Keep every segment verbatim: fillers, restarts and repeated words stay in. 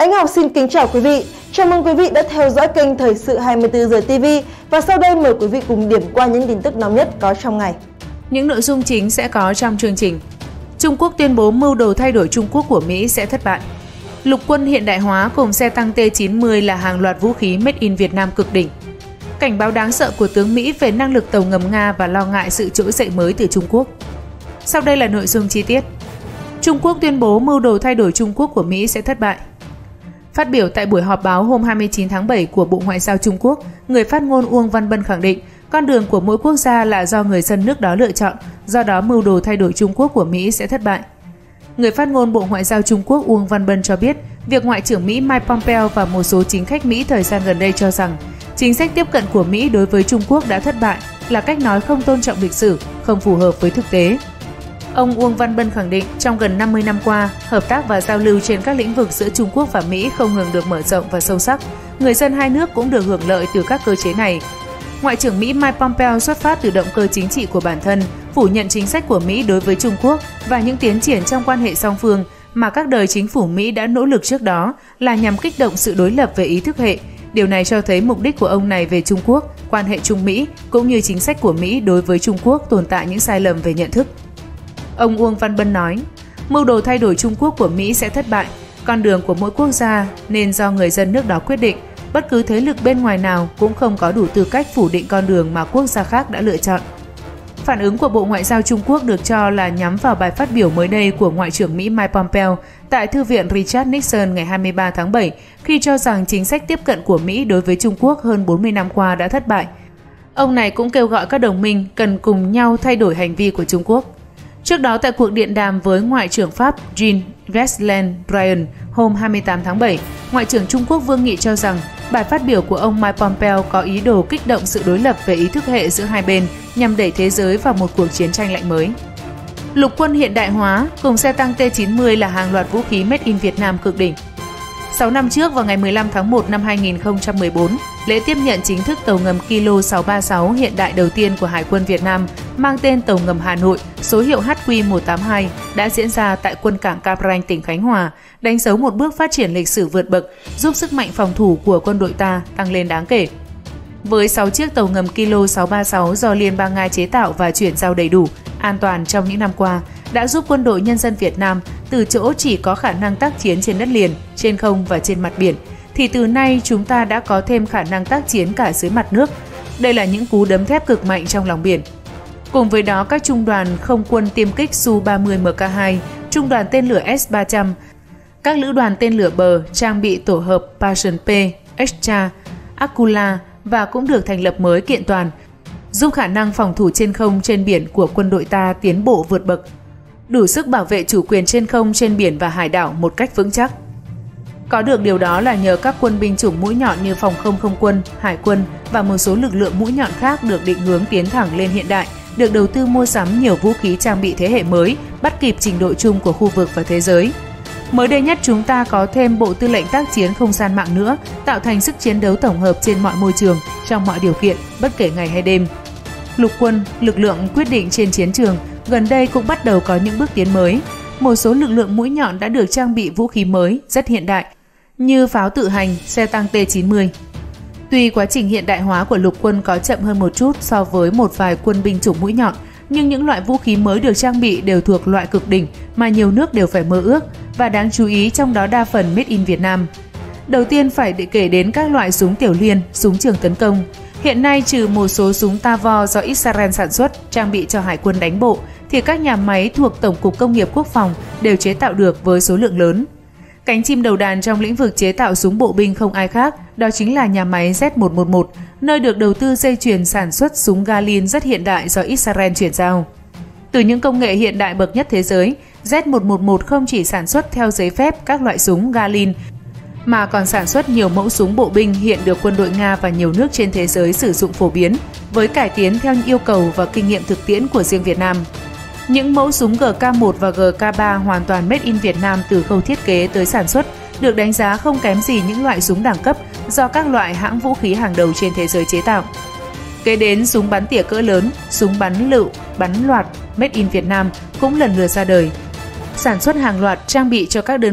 Ánh Ngọc xin kính chào quý vị. Chào mừng quý vị đã theo dõi kênh Thời sự hai mươi tư giờ ti vi và sau đây mời quý vị cùng điểm qua những tin tức nóng nhất có trong ngày. Những nội dung chính sẽ có trong chương trình. Trung Quốc tuyên bố mưu đồ thay đổi Trung Quốc của Mỹ sẽ thất bại. Lục quân hiện đại hóa cùng xe tăng T chín mươi là hàng loạt vũ khí made in Việt Nam cực đỉnh. Cảnh báo đáng sợ của tướng Mỹ về năng lực tàu ngầm Nga và lo ngại sự trỗi dậy mới từ Trung Quốc. Sau đây là nội dung chi tiết. Trung Quốc tuyên bố mưu đồ thay đổi Trung Quốc của Mỹ sẽ thất bại. Phát biểu tại buổi họp báo hôm hai mươi chín tháng bảy của Bộ Ngoại giao Trung Quốc, người phát ngôn Uông Văn Bân khẳng định con đường của mỗi quốc gia là do người dân nước đó lựa chọn, do đó mưu đồ thay đổi Trung Quốc của Mỹ sẽ thất bại. Người phát ngôn Bộ Ngoại giao Trung Quốc Uông Văn Bân cho biết, việc Ngoại trưởng Mỹ Mike Pompeo và một số chính khách Mỹ thời gian gần đây cho rằng chính sách tiếp cận của Mỹ đối với Trung Quốc đã thất bại là cách nói không tôn trọng lịch sử, không phù hợp với thực tế. Ông Uông Văn Bân khẳng định trong gần năm mươi năm qua, hợp tác và giao lưu trên các lĩnh vực giữa Trung Quốc và Mỹ không ngừng được mở rộng và sâu sắc. Người dân hai nước cũng được hưởng lợi từ các cơ chế này. Ngoại trưởng Mỹ Mike Pompeo xuất phát từ động cơ chính trị của bản thân, phủ nhận chính sách của Mỹ đối với Trung Quốc và những tiến triển trong quan hệ song phương mà các đời chính phủ Mỹ đã nỗ lực trước đó là nhằm kích động sự đối lập về ý thức hệ. Điều này cho thấy mục đích của ông này về Trung Quốc, quan hệ Trung Mỹ cũng như chính sách của Mỹ đối với Trung Quốc tồn tại những sai lầm về nhận thức. Ông Uông Văn Bân nói, mưu đồ thay đổi Trung Quốc của Mỹ sẽ thất bại, con đường của mỗi quốc gia nên do người dân nước đó quyết định, bất cứ thế lực bên ngoài nào cũng không có đủ tư cách phủ định con đường mà quốc gia khác đã lựa chọn. Phản ứng của Bộ Ngoại giao Trung Quốc được cho là nhắm vào bài phát biểu mới đây của Ngoại trưởng Mỹ Mike Pompeo tại Thư viện Richard Nixon ngày hai mươi ba tháng bảy khi cho rằng chính sách tiếp cận của Mỹ đối với Trung Quốc hơn bốn mươi năm qua đã thất bại. Ông này cũng kêu gọi các đồng minh cần cùng nhau thay đổi hành vi của Trung Quốc. Trước đó tại cuộc điện đàm với Ngoại trưởng Pháp Jean-Yves Le Drian hôm hai mươi tám tháng bảy, Ngoại trưởng Trung Quốc Vương Nghị cho rằng bài phát biểu của ông Mike Pompeo có ý đồ kích động sự đối lập về ý thức hệ giữa hai bên nhằm đẩy thế giới vào một cuộc chiến tranh lạnh mới. Lục quân hiện đại hóa cùng xe tăng T chín mươi là hàng loạt vũ khí made in Việt Nam cực đỉnh. sáu năm trước vào ngày mười lăm tháng một năm hai nghìn không trăm mười bốn, lễ tiếp nhận chính thức tàu ngầm Kilo sáu ba sáu hiện đại đầu tiên của Hải quân Việt Nam mang tên tàu ngầm Hà Nội, số hiệu H Q một tám hai đã diễn ra tại quân cảng Cam Ranh, tỉnh Khánh Hòa, đánh dấu một bước phát triển lịch sử vượt bậc, giúp sức mạnh phòng thủ của quân đội ta tăng lên đáng kể. Với sáu chiếc tàu ngầm Kilo sáu ba sáu do Liên bang Nga chế tạo và chuyển giao đầy đủ, an toàn trong những năm qua, đã giúp quân đội nhân dân Việt Nam từ chỗ chỉ có khả năng tác chiến trên đất liền, trên không và trên mặt biển, thì từ nay chúng ta đã có thêm khả năng tác chiến cả dưới mặt nước. Đây là những cú đấm thép cực mạnh trong lòng biển. Cùng với đó, các trung đoàn không quân tiêm kích Su ba mươi M K hai, trung đoàn tên lửa S ba trăm, các lữ đoàn tên lửa bờ trang bị tổ hợp Passion P, Extra, Akula và cũng được thành lập mới kiện toàn, giúp khả năng phòng thủ trên không trên biển của quân đội ta tiến bộ vượt bậc, đủ sức bảo vệ chủ quyền trên không, trên biển và hải đảo một cách vững chắc. Có được điều đó là nhờ các quân binh chủng mũi nhọn như phòng không không quân, hải quân và một số lực lượng mũi nhọn khác được định hướng tiến thẳng lên hiện đại, được đầu tư mua sắm nhiều vũ khí trang bị thế hệ mới, bắt kịp trình độ chung của khu vực và thế giới. Mới đây nhất chúng ta có thêm Bộ Tư lệnh Tác chiến Không gian mạng nữa, tạo thành sức chiến đấu tổng hợp trên mọi môi trường, trong mọi điều kiện, bất kể ngày hay đêm. Lục quân, lực lượng quyết định trên chiến trường, gần đây cũng bắt đầu có những bước tiến mới. Một số lực lượng mũi nhọn đã được trang bị vũ khí mới, rất hiện đại, như pháo tự hành, xe tăng T chín mươi. Tuy quá trình hiện đại hóa của lục quân có chậm hơn một chút so với một vài quân binh chủng mũi nhọn, nhưng những loại vũ khí mới được trang bị đều thuộc loại cực đỉnh mà nhiều nước đều phải mơ ước, và đáng chú ý trong đó đa phần made in Việt Nam. Đầu tiên phải kể đến các loại súng tiểu liên, súng trường tấn công. Hiện nay trừ một số súng Tavor do Israel sản xuất, trang bị cho Hải quân đánh bộ, thì các nhà máy thuộc Tổng cục Công nghiệp Quốc phòng đều chế tạo được với số lượng lớn. Cánh chim đầu đàn trong lĩnh vực chế tạo súng bộ binh không ai khác, đó chính là nhà máy Z một một một, nơi được đầu tư dây chuyền sản xuất súng Galil rất hiện đại do Israel chuyển giao. Từ những công nghệ hiện đại bậc nhất thế giới, Z một một một không chỉ sản xuất theo giấy phép các loại súng Galil, mà còn sản xuất nhiều mẫu súng bộ binh hiện được quân đội Nga và nhiều nước trên thế giới sử dụng phổ biến, với cải tiến theo yêu cầu và kinh nghiệm thực tiễn của riêng Việt Nam. Những mẫu súng G K một và G K ba hoàn toàn made in Việt Nam từ khâu thiết kế tới sản xuất, được đánh giá không kém gì những loại súng đẳng cấp do các loại hãng vũ khí hàng đầu trên thế giới chế tạo. Kế đến súng bắn tỉa cỡ lớn, súng bắn lựu, bắn loạt made in Việt Nam cũng lần lượt ra đời. Sản xuất hàng loạt trang bị cho các đơn vị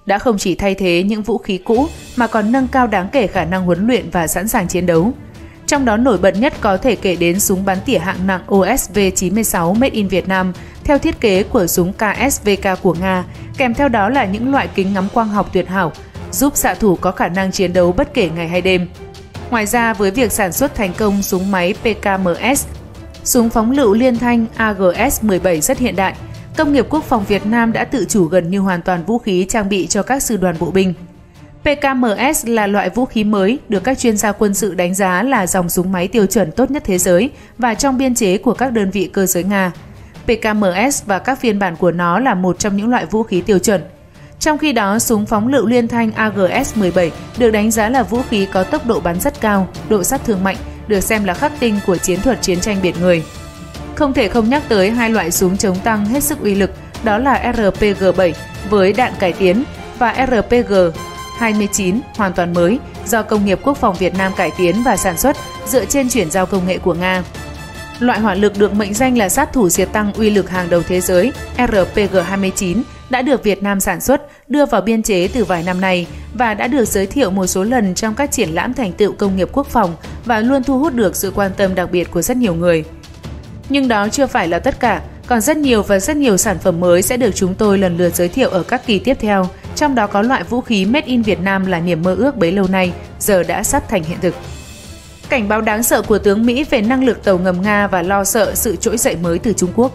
đã không chỉ thay thế những vũ khí cũ mà còn nâng cao đáng kể khả năng huấn luyện và sẵn sàng chiến đấu. Trong đó nổi bật nhất có thể kể đến súng bắn tỉa hạng nặng O S V chín mươi sáu Made in Việt Nam theo thiết kế của súng K S V K của Nga, kèm theo đó là những loại kính ngắm quang học tuyệt hảo, giúp xạ thủ có khả năng chiến đấu bất kể ngày hay đêm. Ngoài ra, với việc sản xuất thành công súng máy P K M S, súng phóng lựu liên thanh A G S mười bảy rất hiện đại, công nghiệp quốc phòng Việt Nam đã tự chủ gần như hoàn toàn vũ khí trang bị cho các sư đoàn bộ binh. P K M S là loại vũ khí mới được các chuyên gia quân sự đánh giá là dòng súng máy tiêu chuẩn tốt nhất thế giới và trong biên chế của các đơn vị cơ giới Nga. P K M S và các phiên bản của nó là một trong những loại vũ khí tiêu chuẩn. Trong khi đó, súng phóng lựu liên thanh A G S mười bảy được đánh giá là vũ khí có tốc độ bắn rất cao, độ sát thương mạnh, được xem là khắc tinh của chiến thuật chiến tranh biển người. Không thể không nhắc tới hai loại súng chống tăng hết sức uy lực, đó là R P G bảy với đạn cải tiến và R P G hai mươi chín hoàn toàn mới do Công nghiệp Quốc phòng Việt Nam cải tiến và sản xuất dựa trên chuyển giao công nghệ của Nga. Loại hỏa lực được mệnh danh là sát thủ diệt tăng uy lực hàng đầu thế giới R P G hai mươi chín đã được Việt Nam sản xuất, đưa vào biên chế từ vài năm nay và đã được giới thiệu một số lần trong các triển lãm thành tựu công nghiệp quốc phòng và luôn thu hút được sự quan tâm đặc biệt của rất nhiều người. Nhưng đó chưa phải là tất cả, còn rất nhiều và rất nhiều sản phẩm mới sẽ được chúng tôi lần lượt giới thiệu ở các kỳ tiếp theo, trong đó có loại vũ khí Made in Việt Nam là niềm mơ ước bấy lâu nay, giờ đã sắp thành hiện thực. Cảnh báo đáng sợ của tướng Mỹ về năng lực tàu ngầm Nga và lo sợ sự trỗi dậy mới từ Trung Quốc.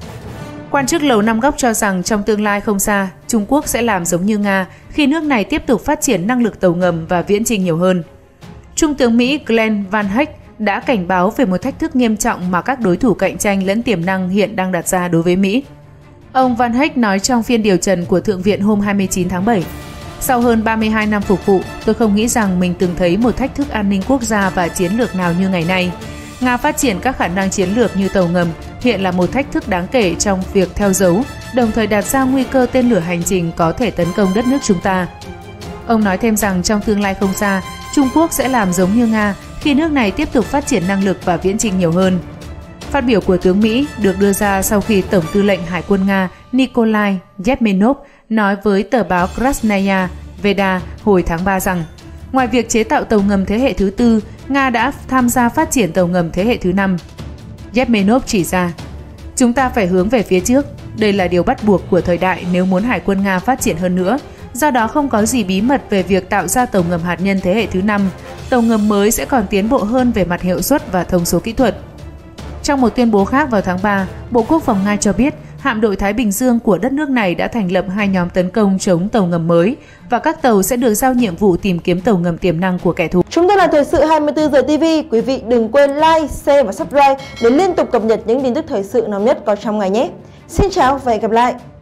Quan chức Lầu Năm Góc cho rằng trong tương lai không xa, Trung Quốc sẽ làm giống như Nga khi nước này tiếp tục phát triển năng lực tàu ngầm và viễn chinh nhiều hơn. Trung tướng Mỹ Glenn Van Heck đã cảnh báo về một thách thức nghiêm trọng mà các đối thủ cạnh tranh lẫn tiềm năng hiện đang đặt ra đối với Mỹ. Ông Van Heck nói trong phiên điều trần của Thượng viện hôm hai mươi chín tháng bảy, sau hơn ba mươi hai năm phục vụ, tôi không nghĩ rằng mình từng thấy một thách thức an ninh quốc gia và chiến lược nào như ngày nay. Nga phát triển các khả năng chiến lược như tàu ngầm hiện là một thách thức đáng kể trong việc theo dấu, đồng thời đặt ra nguy cơ tên lửa hành trình có thể tấn công đất nước chúng ta. Ông nói thêm rằng trong tương lai không xa, Trung Quốc sẽ làm giống như Nga khi nước này tiếp tục phát triển năng lực và viễn chinh nhiều hơn. Phát biểu của tướng Mỹ được đưa ra sau khi Tổng tư lệnh Hải quân Nga Nikolai Yevmenov nói với tờ báo Krasnaya Veda hồi tháng ba rằng, ngoài việc chế tạo tàu ngầm thế hệ thứ tư, Nga đã tham gia phát triển tàu ngầm thế hệ thứ năm. Yevmenov chỉ ra, chúng ta phải hướng về phía trước, đây là điều bắt buộc của thời đại nếu muốn Hải quân Nga phát triển hơn nữa, do đó không có gì bí mật về việc tạo ra tàu ngầm hạt nhân thế hệ thứ năm, tàu ngầm mới sẽ còn tiến bộ hơn về mặt hiệu suất và thông số kỹ thuật. Trong một tuyên bố khác vào tháng ba, Bộ Quốc phòng Nga cho biết hạm đội Thái Bình Dương của đất nước này đã thành lập hai nhóm tấn công chống tàu ngầm mới và các tàu sẽ được giao nhiệm vụ tìm kiếm tàu ngầm tiềm năng của kẻ thù. Chúng tôi là Thời sự hai mươi tư giờ ti vi. Quý vị đừng quên like, share và subscribe để liên tục cập nhật những tin tức thời sự nóng nhất có trong ngày nhé. Xin chào và hẹn gặp lại!